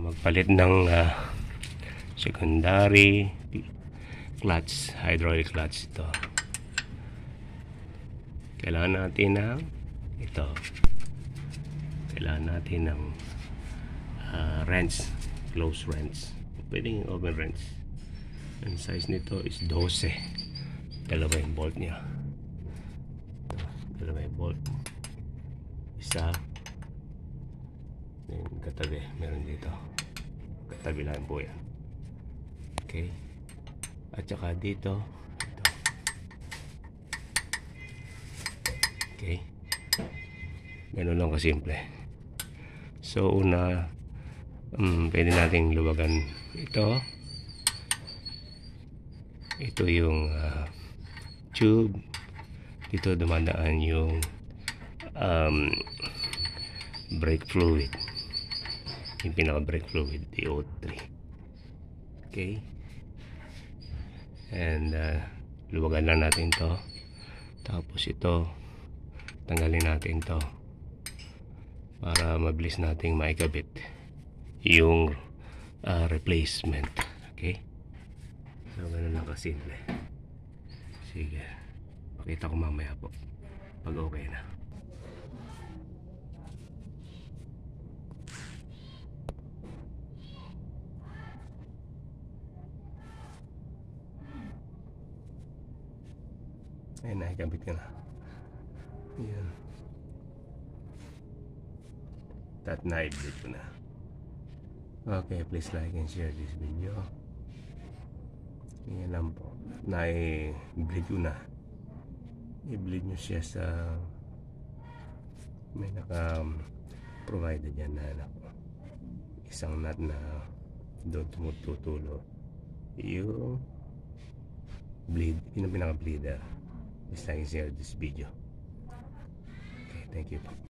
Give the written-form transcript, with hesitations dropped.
magpalit ng secondary clutch, hydraulic clutch. Ito kailangan natin ng wrench, close wrench, pwedeng open wrench. Ang size nito is 12. Dalawa yung bolt niya, dalawa yung bolt, isa yung katabi, meron dito katabi lang po yan. Okay, at saka dito ito. Okay, ganun lang kasimple. So una, pwede nating luwagan ito yung tube. Dito dumadaan yung brake fluid, yung pinaka brake fluid, DO3. Okay, and luwagan lang natin to. Tapos ito tanggalin natin to para mabilis nating maikabit yung replacement. Okay, so ganun lang kasimple. Sige, pakita ko mamaya po pag okay na. Ayun, nakikabit ko na. Ayan. That na-bleed ko na. Okay, please like and share this video. Yan lang po. Na-bleed ko na. I-bleed nyo siya sa may naka-provide dyan na isang nut na doon tumututulo yung bleed. Yun ang pinaka-bleeder. Please like and share this video. Okay, thank you.